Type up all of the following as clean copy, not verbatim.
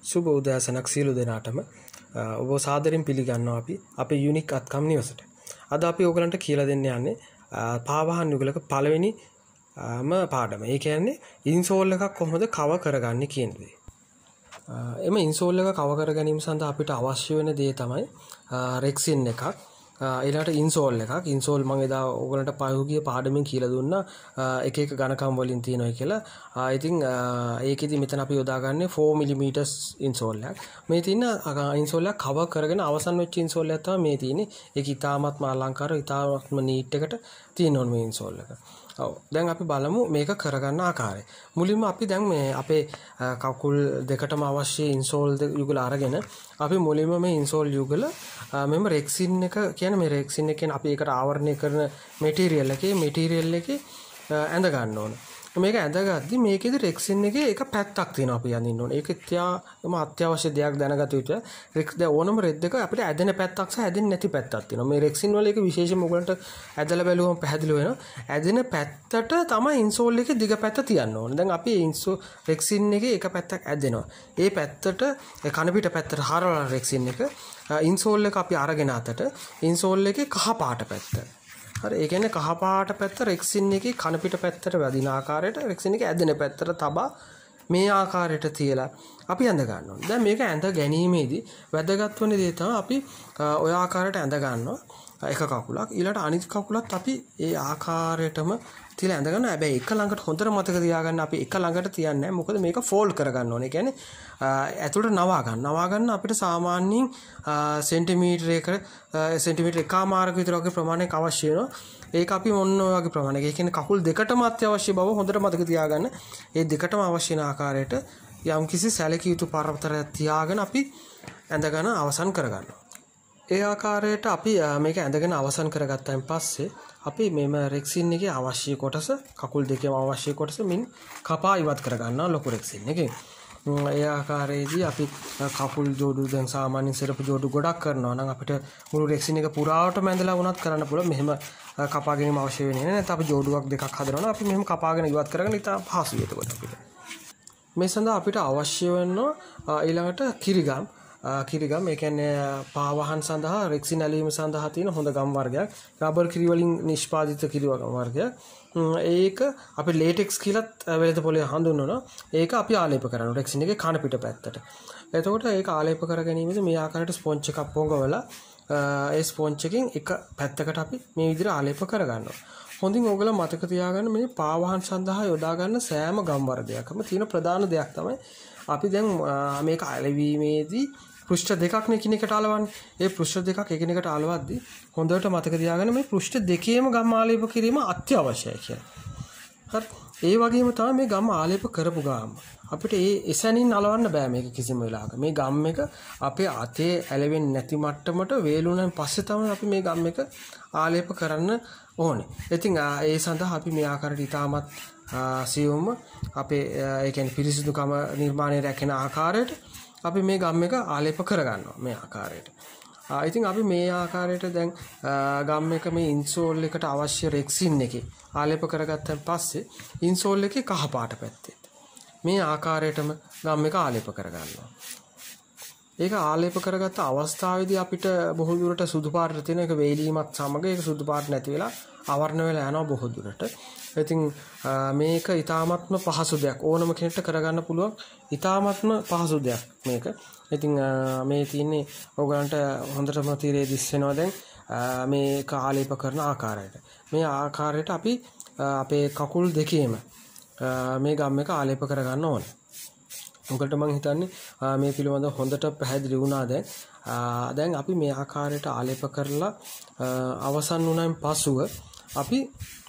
සුබ උදෑසනක් සියලු දෙනාටම ඔබ සාදරයෙන් පිළිගන්නවා අපි අපේ යුනික් අත්කම් නිවසට. අද අපි ඔයගලන්ට කියලා දෙන්න යන්නේ පාවාහන් යුගලක පළවෙනිම පාඩම. ඒ කියන්නේ ඉන්සෝල් එකක් කොහොමද කවර් කරගන්නේ කියන දේ. එම ඉන්සෝල් එක කවර් කර ගැනීම සඳහා අපිට අවශ්‍ය වෙන දේ තමයි රෙක්සින් එකක්. ඊළඟට ඉන්සෝල් එකක්. ඉන්සෝල් මම එදා ඔයගලන්ට පහුගිය පාඩමෙන් කියලා දුන්නා එක එක ඝනකම් වලින් තියෙනවා කියලා. ඉතින් ඒකෙදි මෙතන අපි යොදාගන්නේ 4 mm ඉන්සෝල් එකක්. මේ තියෙන ඉන්සෝල් එක කවර් කරගෙන අවසන් වෙච්ච ඉන්සෝල් එකක් තමයි මේ තියෙන්නේ. ඒක ඊටාත්ම අලංකාර ඊටාත්ම නීට් එකට තියෙන ඕන මේ ඉන්සෝල් එක. ඔව් දැන් අපි බලමු මේක කරගන්න ආකාරය. මුලින්ම අපි දැන් මේ අපේ කකුල් දෙකටම අවශ්‍ය ඉන්සෝල් යුගල අරගෙන අපි මුලින්ම මේ ඉන්සෝල් යුගල මෙම රෙක්සින් එක කියන්නේ මේ රෙක්සින් එක කියන්නේ අපි ඒකට ආවරණය කරන මැටීරියල් එකේ ඇඳ ගන්න ඕන. මේක ඇඳගද්දි මේකෙදි රෙක්සින් එකේ එක පැත්තක් තියෙනවා අපි අඳින්න ඕනේ. ඒක අත්‍යවශ්‍ය දෙයක් දැනගත යුතුයි. දැන් ඕනම රෙද් එක අපිට ඇදෙන පැත්තක් සහ ඇදෙන්නේ නැති පැත්තක් තියෙනවා. මේ රෙක්සින් වල එක විශේෂම ඔයගලන්ට ඇදලා බැලුවම පැහැදිලි වෙනවා. ඇදෙන පැත්තට තමයි ඉන්සෝල් එකේ දිග පැත්ත තියන්න ඕනේ. දැන් අපි රෙක්සින් එකේ එක පැත්තක් ඇදෙනවා. ඒ පැත්තට කන පිට පැත්තට හරවලා රෙක්සින් එක ඉන්සෝල් එක අපි අරගෙන අතට ඉන්සෝල් එකේ කහ පාට පැත්ත. හරි ඒ කියන්නේ කහ පාට පැත්ත රෙක්සින් එකේ කන පිට පැත්තට වදින ආකාරයට රෙක්සින් එකේ ඇදෙන පැත්තට තබා මේ ආකාරයට තියලා අපි ඇඳ ගන්න ඕනේ. දැන් මේක ඇඳ ගැනීමේදී වැදගත් වෙන දේ තමයි අපි ඔය ආකාරයට ඇඳ ගන්නවා එක කකුලක් ඊළඟට අනිත් කකුලත් අපි ඒ ආකාරයටම තියලා ඇඳ ගන්නවා. හැබැයි එක ළඟට හොඳට මතක තියාගන්න අපි එක ළඟට තියන්නේ නැහැ. මොකද මේක ෆෝල්ඩ් කරගන්න ඕනේ. ඒ කියන්නේ ඇතුළට නවා ගන්න අපිට සාමාන්‍යයෙන් සෙන්ටිමීටර එකමාරක විතර වගේ ප්‍රමාණයක් අවශ්‍ය වෙනවා. ඒක අපි මොන වගේ ප්‍රමාණයක. ඒ කියන්නේ කකුල් දෙකටම අත්‍යවශ්‍ය බව හොඳට මතක තියාගන්න. ඒ දෙකටම අවශ්‍ය වෙන ආකාරයට යම්කිසි සැලකිය යුතු පරතරයක් තියාගෙන අපි ඇඳගෙන අවසන් කරගන්නවා. ඒ ආකාරයට අපි මේක ඇඳගෙන අවසන් කරගත්තාන් පස්සේ අපි මෙම රෙක්සින් එකේ අවශ්‍ය කොටස කකුල් දෙකේම අවශ්‍ය කොටස මින් කපා ඉවත් කරගන්නවා ලොකු රෙක්සින් එකේ. ඒ ආකාරයේදී අපි කකුල් ජෝඩු දැන් සාමාන්‍යයෙන් සෙරපු ජෝඩු ගොඩක් කරනවා නම් අපිට මුළු රෙක්සින් එක පුරාවටම ඇඳලා වුණත් කරන්න පුළුවන්. මෙහෙම කපා ගැනීම අවශ්‍ය වෙන්නේ නැහැ. නැත්නම් අපි ජෝඩුවක් දෙකක් හදනවා නම් අපි මෙහෙම කපාගෙන ඉවත් කරගෙන ඉතින් පහසුයි එතකොට අපිට. මේ සඳහා අපිට අවශ්‍ය වෙනවා ඊළඟට කිරිගම් ඒ කියන්නේ පාවහන් සඳහා රෙක්සින් ඇලීම සඳහා තියෙන හොඳ ගම් වර්ගයක්. රබර් කිරි වලින් නිෂ්පාදිත කිරි වර්ගයක්. ඒක අපි ලේටෙක්ස් කියලාත් වෙළඳ පොලේ හඳුන්වනවා. ඒක අපි ආලේප කරනවා රෙක්සින් එකේ කන පිට පැත්තට. එතකොට ඒක ආලේප කර ගැනීමේදී මේ ආකාරයට ස්පොන්ජ් එකක් පොඟවලා ඒ ස්පොන්ජ් එකෙන් එක පැත්තකට අපි මේ විදිහට ආලේප කරගන්නවා. හොඳින් ඕගොල්ලෝ මතක තියාගන්න මේ පාවහන් සඳහා යොදා ගන්න සෑම ගම් වර්ගයක්ම තියෙන ප්‍රධාන දෙයක් තමයි අපි දැන් මේක අලවීමේදී පෘෂ්ඨ දෙකක් එකිනෙකට අලවන්නේ. ඒ පෘෂ්ඨ දෙකක් එකිනෙකට අලවද්දී හොඳට මතක තියාගන්න මේ පෘෂ්ඨ දෙකේම ගම් ආලේප කිරීම අත්‍යවශ්‍යයි කියලා. හරි. ඒ වගේම තමයි මේ ගම් ආලේප කරපු ගාම. අපිට එසැනින් අලවන්න බෑ මේක කිසිම වෙලාවක. මේ ගම් එක අපේ අතේ ඇලවෙන්නේ නැති මට්ටමට වේලුණන් පස්සේ තමයි අපි මේ ගම් එක ආලේප කරන්න ඕනේ. ඉතින් ඒ සඳහා අපි මේ ආකාරයට ඉතාමත් සියුම්ව අපේ ඒ කියන්නේ පිරිසිදුකම නිර්මාණය රැකෙන ආකාරයට අපි මේ ගම් එක ආලේප කරගන්නවා මේ ආකාරයට. ඉතින් අපි මේ ආකාරයට දැන් ගම් එක මේ ඉන්සෝල් එකට අවශ්‍ය රෙක්සින් එකේ ආලේප කරගත්තන් පස්සේ ඉන්සෝල් එකේ කහ පාට පැත්තේ මේ ආකාරයටම ගම් එක ආලේප කරගන්නවා. ඒක ආලේප කරගත්ත අවස්ථාවේදී අපිට බොහෝ දුරට සුදු පාට තියෙන එක වේලීමත් සමග ඒක සුදු පාට නැති වෙලා ආවරණ වෙලා යනවා බොහෝ දුරට. ඉතින් මේක ඊ타මත්ම පහසු දෙයක්. ඕනම කෙනෙක්ට කරගන්න පුළුවන් ඊ타මත්ම පහසු දෙයක් මේක. ඉතින් මේ තියෙන්නේ ඔයගලන්ට හොඳටම තීරේ දිස් වෙනවා දැන් මේක ආලේප කරන ආකාරයට. මේ ආකාරයට අපි අපේ කකුල් දෙකේම මේ ගම් එක ආලේප කරගන්න ඕනේ. උගලට මම හිතන්නේ මේ පිළිබඳව හොඳට පැහැදිලි වුණා දැන් අපි මේ ආකාරයට ආලේප කරලා අවසන් වුණාන් පසුව අපි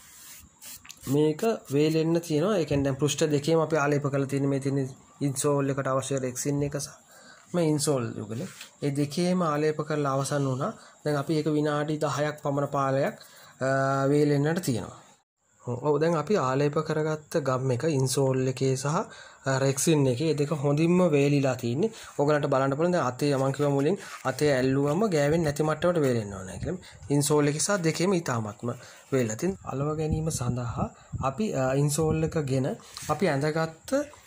මේක වේලෙන්න තියෙනවා. ඒ කියන්නේ දැන් පෘෂ්ඨ දෙකේම අපි ආලේප කරලා තියෙන මේ තියෙන ඉන්සෝල් එකට අවශ්‍ය රෙක්සින් එක සහ මේ ඉන්සෝල් යුගල ඒ දෙකේම ආලේප කරලා අවසන් වුණා. දැන් අපි ඒක විනාඩි 10ක් පමණ කාලයක් වේලෙන්නට තියෙනවා. ඔව් දැන් අපි ආලේප කරගත්ත ගම් එක ඉන්සෝල් එකේ සහ රෙක්සින් එකේ දෙක හොඳින්ම වේලිලා තින්නේ. ඕගලන්ට බලන්න පුළුවන් දැන් අතේ මම කිව්වා මුලින් අතේ ඇල්ලුවම ගෑවෙන්නේ නැති මට්ටමට වේලෙන්න ඕනේ කියලා. ඉන්සෝල් එකේ සහ දෙකේම ඊටාමත්ම වේලලා තින් අලව ගැනීම සඳහා අපි ඉන්සෝල් එක ගෙන අපි ඇඳගත්ත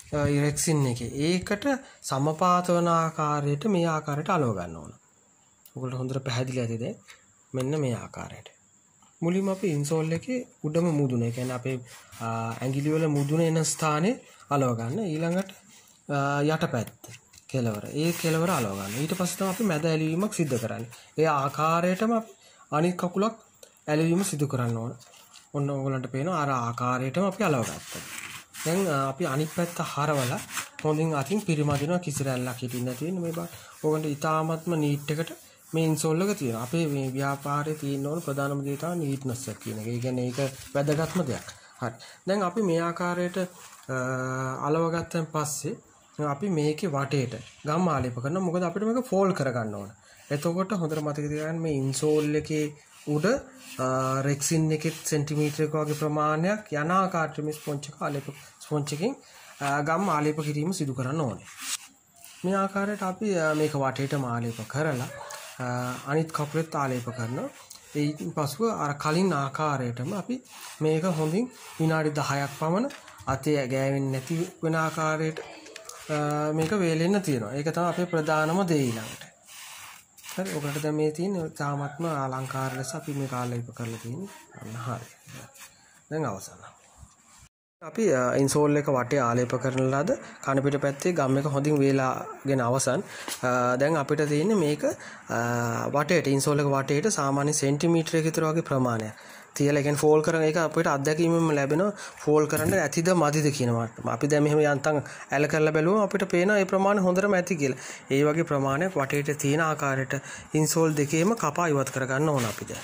රෙක්සින් එකේ. ඒකට සමපාත වන ආකාරයට මේ ආකාරයට අලව ගන්න ඕන. ඔයගොල්ලෝ හොඳට පැහැදිලි ඇතිද? මෙන්න මේ ආකාරයට. මුලින්ම අපි ඉන්සෝල් එකේ උඩම මුදුන, ඒ කියන්නේ අපේ ඇඟිලි වල මුදුන එන ස්ථානේ අලව ගන්න. ඊළඟට යටපැත්ත කෙලවර. ඒ කෙලවර අලව ගන්න. ඊට පස්සේ තමයි අපි මැද ඇලවීමක් සිදු කරන්නේ. ඒ ආකාරයටම අපි අනිත් කකුලක් ඇලවීම සිදු කරන්න ඕන. ඔන්න ඕගොල්ලන්ට පේනවා අර ආකාරයටම අපි අලව ගත්තා. දැන් අපි අනිත් පැත්ත හරවලා හොඳින් අතින් පිරිමදිනවා, කිසි රැල්ලක් හිටින්න තියෙන මේ බා. ඕගොල්ලන්ට ඉතාමත්ම නීට් එකට මේ ඉන්සෝල් එක තියෙනවා. අපේ මේ ව්‍යාපාරයේ තියෙන ඕන ප්‍රධානම දේ තමයි නීට්නස් එක කියන එක. ඒ කියන්නේ ඒක වැදගත්ම දෙයක්. හරි. දැන් අපි මේ ආකාරයට අලව ගත්තන් පස්සේ අපි මේකේ වටේට ගම් ආලේප කරනවා. මොකද අපිට මේක ෆෝල්ඩ් කරගන්න ඕන. එතකොට හොඳට මතක තියාගන්න මේ ඉන්සෝල් එකේ උඩ රෙක්සින් එකේ සෙන්ටිමීටර් එක වගේ ප්‍රමාණයක් යන ආකාරයට මේ ස්පොන්ජ් එකකින් ගම් ආලේප කිරීම සිදු කරන්න ඕනේ. මේ ආකාරයට අපි මේක වටේටම ආලේප කරලා අනිත් කකුලෙත් ආලේප කරනවා. ඊට පස්ව අර කලින් ආකාරයටම අපි මේක හොඳින් විනාඩි 10ක් පමණ අතේ ගෑවෙන්නේ නැති වෙන ආකාරයට මේක වේලෙන්න තියෙනවා. ඒක තමයි අපේ ප්‍රධානම දේ ඊළඟට. හරි. ඔකට දැන් මේ තියෙන තාමත්ම අලංකාර ලෙස අපි මේක ආලේප කරලා තියෙන්නේ. අන්න හරි. දැන් අවසන්. අපි ඉන්සෝල් එක වටේ ආලේප කරන ලද කන පිට පැත්තේ ගම් එක හොඳින් වේලාගෙන අවසන්. දැන් අපිට තියෙන්නේ මේක වටේට ඉන්සෝල් එක වටේට සාමාන්‍ය සෙන්ටිමීටරයක විතර වගේ ප්‍රමාණයක් තියලා කියන්නේ ෆෝල් කරන එක අපිට අත්දැකීමෙන් ලැබෙනවා. ෆෝල් කරන්න ඇතිද මදිද කියන මට්ටම. අපි දැන් මෙහෙම යන්තම් ඇල කරලා බැලුවම අපිට පේනවා මේ ප්‍රමාණය හොඳටම ඇති කියලා. ඒ වගේ ප්‍රමාණයක් වටේට තියෙන ආකාරයට ඉන්සෝල් දෙකේම කපා ඉවත් කරගන්න ඕන අපි දැන්.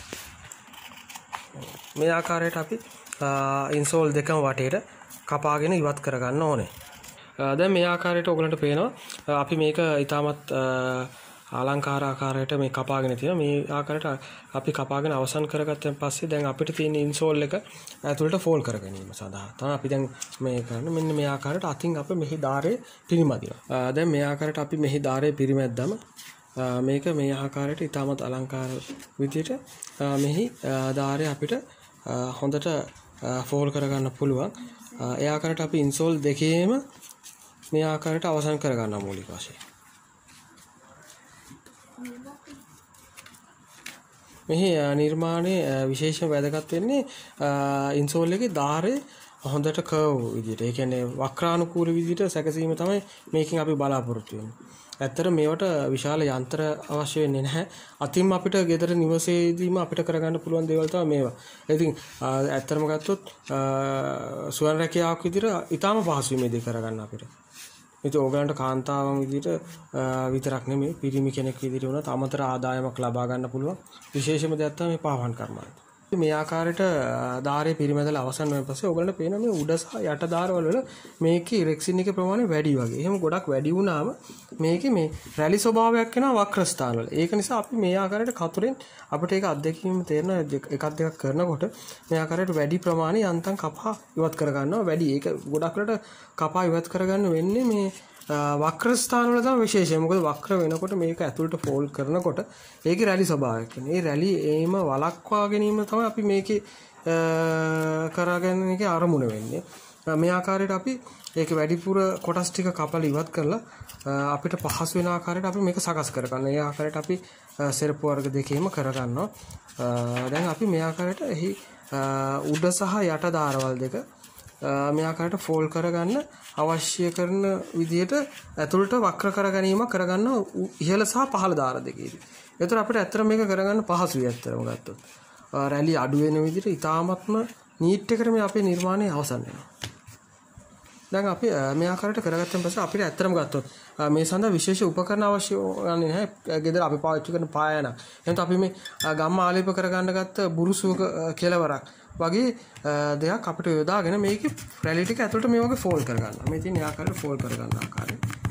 මේ ආකාරයට අපි ඉන්සෝල් දෙකම වටේට කපාගෙන ඉවත් කරගන්න ඕනේ. දැන් මේ ආකාරයට ඔයගලන්ට පේනවා අපි මේක ඊටමත් අලංකාර ආකාරයට මේ කපාගෙන තියෙනවා. මේ ආකාරයට අපි කපාගෙන අවසන් කරගත්තන් පස්සේ දැන් අපිට තියෙන ඉන්සෝල් එක ඇතුළට ෆෝල් කර ගැනීම සඳහා තමයි අපි දැන් මේ කරන්නේ. මෙන්න මේ ආකාරයට අතින් අපි මෙහි ධාරයේ පිරිමදිනවා. දැන් මේ ආකාරයට අපි මෙහි ධාරයේ පිරිමැද්දම මේක මේ ආකාරයට ඊටමත් අලංකාර විදියට මෙහි ධාරය අපිට හොඳට ෆෝල් කරගන්න පුළුවන්. ඒ ආකාරයට අපි ඉන්සෝල් දෙකේම මේ ආකාරයට අවසන් කරගන්නවා මූලික වශයෙන්. මෙහි නිර්මාණයේ විශේෂම වැදගත් වෙන්නේ ඉන්සෝල් එකේ ධාරය හොඳට කර්ව් විදියට. ඒ කියන්නේ වක්‍රානුකූල විදියට සැකසීම තමයි මේකෙන් අපි බලාපොරොත්තු වෙන්නේ. ඇත්තට මේවට විශාල යන්ත්‍ර අවශ්‍ය වෙන්නේ නැහැ. අතින්ම අපිට ගෙදර නිවසේදීම අපිට කරගන්න පුළුවන් දේවල් තමයි මේවා. ඉතින් ඇත්තටම ගත්තොත් සුවන් රැකියාවක් විදියට ඊටාම පහසුයි මේ දේ කරගන්න අපිට. ඉතින් ඕගලන්ට කාන්තාවන් විදියට විතරක් නෙමෙයි පිරිමි කෙනෙක් විදියට වුණත් අමතර ආදායමක් ලබා ගන්න පුළුවන් විශේෂම දෙයක් තමයි මේ පාවහන් කර්මාන්තය. මේ ආකාරයට ධාරයේ පිරිමැදලා අවසන් වෙන පස්සේ ඔයගලන්ට පේනවා මේ උඩ සහ යට ධාරවල වල මේකේ රෙක්සින් එකේ ප්‍රමාණය වැඩි වගේ. එහෙම ගොඩක් වැඩි වුණාම මේකේ මේ රැලි ස්වභාවයක් වෙනවා වක්‍ර ස්ථානවල. ඒක නිසා අපි මේ ආකාරයට කතුරෙන් අපිට ඒක අත්දැකීම තේරෙන එකක් දෙකක් කරනකොට මේ ආකාරයට වැඩි ප්‍රමාණය යන්තම් කපා ඉවත් කර ගන්නවා වැඩි. ඒක ගොඩක් වලට කපා ඉවත් කරගන්න වෙන්නේ මේ වක්‍ර ස්ථාන වල තමයි විශේෂය. මොකද වක්‍ර වෙනකොට මේක ඇතුළට ෆෝල්ඩ් කරනකොට ඒකේ රැලි ස්වභාවයක් වෙනවා. ඒ රැලි ඒම වළක්වා ගැනීම තමයි අපි මේකේ කරගෙන එකේ අරමුණ වෙන්නේ. මේ ආකාරයට අපි ඒක වැඩිපුර කොටස් ටික කපලා ඉවත් කරලා අපිට පහසු වෙන ආකාරයට අපි මේක සකස් කරගන්න. ඒ ආකාරයට අපි සෙරප්පු වර්ග දෙකේම කරගන්නවා. දැන් අපි මේ ආකාරයට එහි උඩ සහ යට ධාරවල් දෙක මේ ආකාරයට ෆෝල්ඩ් කරගන්න අවශ්‍ය කරන විදිහට ඇතුළට වක්‍ර කර ගැනීම කරගන්න ඉහළ සහ පහළ ධාර දෙකේදී. ඒතර අපිට ඇත්තට මේක කරගන්න පහසුයි ඇත්තටම ගත්තොත්. රැලි අඩු වෙන විදිහට ඊටාත්ම නීට් එකට මේ අපේ නිර්මාණය අවසන් වෙනවා. දැන් අපි මේ ආකාරයට කරගත්තන් පස්සේ අපිට ඇත්තටම ගත්තොත් මේ සඳහා විශේෂ උපකරණ අවශ්‍ය වන්නේ නැහැ. ගෙදර අපි පාවිච්චි කරන පායන. එහෙනම් අපි මේ ගම් ආලේප කරගන්න ගත්ත බුරුසුවක කෙලවරක් වගේ දෙයක් අපිට යොදාගෙන මේකේ රැලි ටික ඇතුළට මේ වගේ ෆෝල්ඩ් කරගන්නවා. මේ තියෙන ආකාරයට ෆෝල්ඩ් කරගන්න ආකාරය.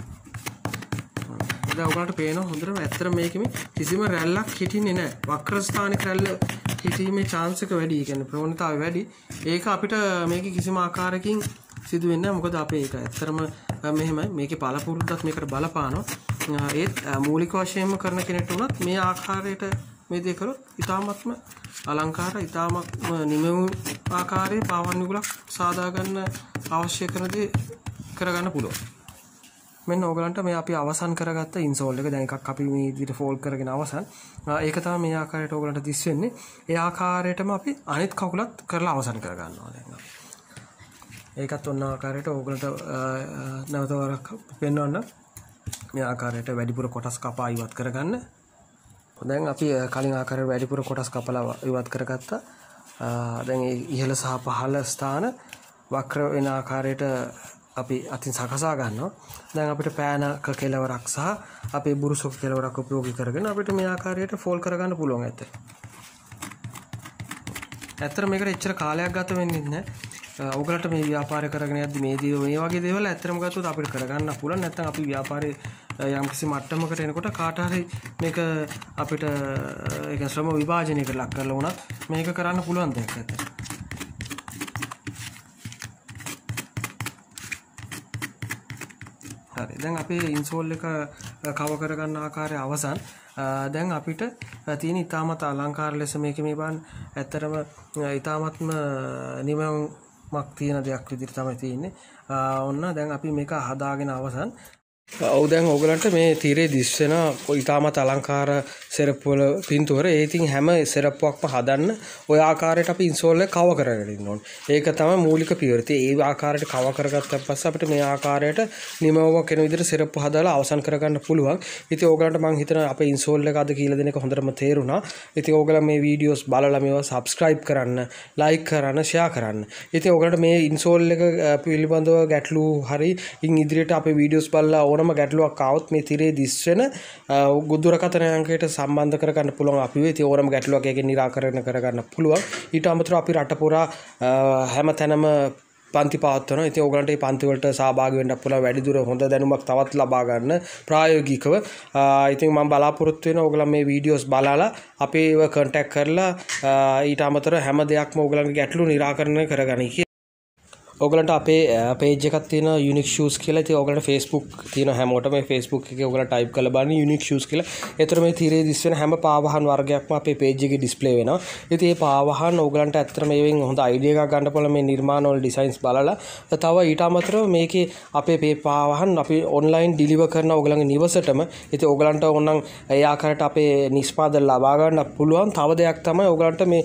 දැන් ඔයගලන්ට පේනවා හොඳටම ඇත්තට මේකෙම කිසිම රැල්ලක් හිටින්නේ නැහැ. වක්‍ර ස්ථානික රැල්ල හිටීමේ chance එක වැඩි. ඒ කියන්නේ ප්‍රවණතාවය වැඩි. ඒක අපිට මේකේ කිසිම ආකාරයකින් සිදු වෙන්නේ නැහැ. මොකද අපේ ඒක ඇත්තටම මෙහෙමයි. මේකේ පළපුරුද්දක් මේකට බලපානවා. ඒත් මූලික වශයෙන්ම කරන කෙනෙක්ට උනත් මේ ආකාරයට මේ දේ කරොත් ඊටාත්ම අලංකාර ඊටාත්ම නිමෙවු ආකාරයේ පාවන් යුගලක් සාදා ගන්න අවශ්‍ය කරන දේ කරගන්න පුළුවන්. මෙන්න ඕගලන්ට මේ අපි අවසන් කරගත්ත ඉන්සෝල් එක දැන් එකක් අපි මේ විදිහට ෆෝල්ඩ් කරගෙන අවසන්. ඒක තමයි මේ ආකාරයට ඕගලන්ට දිස් වෙන්නේ. ඒ ආකාරයටම අපි අනිත් කකුලත් කරලා අවසන් කරගන්නවා දැන් අපි. ඒකත් ඔන්න ආකාරයට ඕගලන්ට නැවත වරක් පෙන්වන්න. මේ ආකාරයට වැඩිපුර කොටස් කපා ඉවත් කරගන්න. දැන් අපි කලින් ආකාරයට වැඩිපුර කොටස් කපලා ඉවත් කරගත්තා. දැන් මේ ඉහළ සහ පහළ ස්ථාන වක්‍ර වෙන ආකාරයට අපි අතින් සකසා ගන්නවා. දැන් අපිට පෑනක කෙලවරක් සහ අපේ බුරුසක කෙලවරක් උපයෝගී කරගෙන අපිට මේ ආකාරයට ෆෝල්ඩ් කරගන්න පුළුවන් ඇත්තට. ඇත්තට මේකට එච්චර කාලයක් ගත වෙන්නේ නැහැ. ඔයගලට මේ ව්‍යාපාරය කරගෙන යද්දි මේ වගේ දේවල් ඇත්තටම ගත්තොත් අපිට කරගන්න පුළුවන්. නැත්නම් අපි ව්‍යාපාරේ යම්කිසි මට්ටමකට එනකොට කාට හරි මේක අපිට ඒක ශ්‍රම විභාජනයකට ලක් කරලා වුණත් මේක කරන්න පුළුවන් දෙයක් ඇත්තට. හරි. දැන් අපේ ඉන්සෝල් එක කව කරගන්න ආකාරය අවසන්. දැන් අපිට තියෙන ඊටමත් අලංකාර ලෙස මේක මේ බලන්න ඇත්තටම ඊටමත්ම නිමයක් තියෙන දෙයක් විදිහට තමයි තියෙන්නේ. ඔන්න දැන් අපි මේක හදාගෙන අවසන්. ඔව් දැන් ඕගලන්ට මේ තීරේ දිස් වෙන ඊටමත් අලංකාර සෙරප්පු වල පින්තූර ඒ ඉතින් හැම සෙරප්පුවක්ම හදන්න ඔය ආකාරයට අපි ඉන්සෝල් එක කව කරගෙන ඉන්න ඕනේ. ඒක තමයි මූලික පියවර. ඒ ආකාරයට කව කරගත්තා පස්සේ අපිට මේ ආකාරයට නිමවම කෙන විදිහට සෙරප්පු හදාලා අවසන් කරගන්න පුළුවන්. ඉතින් ඕගලන්ට මම හිතනවා අපේ ඉන්සෝල් එක අද කියලා දෙන එක හොඳටම තේරුණා. ඉතින් ඕගලන් මේ වීඩියෝස් බලලා මේවා subscribe කරන්න, like කරන්න, share කරන්න. ඉතින් ඕගලන්ට මේ ඉන්සෝල් එක පිළිබඳව ගැටලු හරි ඉන් ඉදිරියට අපේ වීඩියෝස් බලලා ඕනම ගැටලුවක් ආවොත් මේ තිරේ දිස් වෙන දුරකථන අංකයට සම්බන්ධ කරගන්න පුළුවන් අපිව. ඉතින් ඕනම ගැටලුවක් ඒකෙන් निराකරණය කරගන්න පුළුවන්. ඊට අමතරව අපි රට පුරා හැම තැනම පන්ති පවත්වනවා. ඉතින් ඕගලන්ට මේ පන්ති වලට සහභාගී වෙන්න පුළුවන්. වැඩිදුර හොඳ දැනුමක් තවත් ලබා ගන්න ප්‍රායෝගිකව. ඉතින් මම බලාපොරොත්තු වෙනවා ඕගලන් මේ වීඩියෝස් බලලා අපේව කන්ටැක්ට් කරලා ඊට අමතරව හැම දෙයක්ම ඕගලන්ගේ ගැටලු निराකරණය කරගනි. ඕගලන්ට අපේ පේජ් එකක් තියෙනවා යුනික් ෂූස් කියලා. ඉතින් ඕගලන්ට Facebook තියෙන හැමෝටම මේ Facebook එකේ ඕගලන්ට ටයිප් කරලා බලන්න යුනික් ෂූස් කියලා. ඒතර මේ තිරේ දිස් වෙන හැම පාවහන් වර්ගයක්ම අපේ පේජ් එකේ ඩිස්ප්ලේ වෙනවා. ඉතින් මේ පාවහන් ඕගලන්ට ඇත්තට මේවෙන් හොඳ අයිඩියා එකක් ගන්න පුළුවන් මේ නිර්මාණ වල ඩිසයින්ස් බලලා. තව ඊට අමතරව මේකේ අපේ මේ පාවහන් අපි ඔන්ලයින් ඩිලිවර් කරන ඕගලන්ගේ නිවසටම. ඉතින් ඕගලන්ට ඕනනම් ඒ ආකාරයට අපේ නිෂ්පාදන ලබා ගන්න පුළුවන්. තව දෙයක් තමයි ඕගලන්ට මේ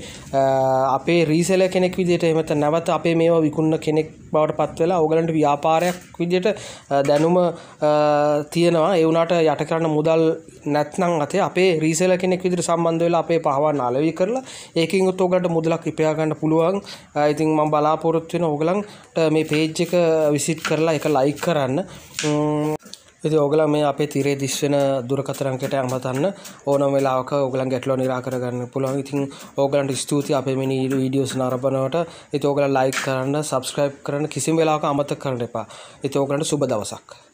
අපේ රීසෙලර් කෙනෙක් විදිහට එහෙම නැවත අපේ මේවා විකුණන කෙනෙක් බවට පත් වෙලා ඕගලන්ට ව්‍යාපාරයක් විදිහට දැනුම තියෙනවා. ඒ වුණාට යට කරන්න මුදල් නැත්නම් අතේ අපේ රීසෙලර් කෙනෙක් විදිහට සම්බන්ධ වෙලා අපේ පහවන්න අලෙවි කරලා ඒකෙන් උත් ඕගලන්ට මුදලක් ඉපයා ගන්න පුළුවන්. ඉතින් මම බලාපොරොත්තු වෙනවා ඕගලන්ට මේ පේජ් එක විසිට් කරලා ඒක ලයික් කරන්න. ඉතින් ඕගලන් මේ අපේ තිරේ දිස් වෙන දුරකථන අංකයට අමතන්න ඕනම වෙලාවක ඕගලන් ගැටලුව निराකරණය කරන්න පුළුවන්. ඉතින් ඕගලන්ට ස්තුතියි අපේ මේ වීඩියෝස් නරඹනවට. ඉතින් ඕගලන් ලයික් කරන්න, subscribe කරන්න කිසිම වෙලාවක අමතක කරන්න එපා. ඉතින් ඕගලන්ට සුබ දවසක්.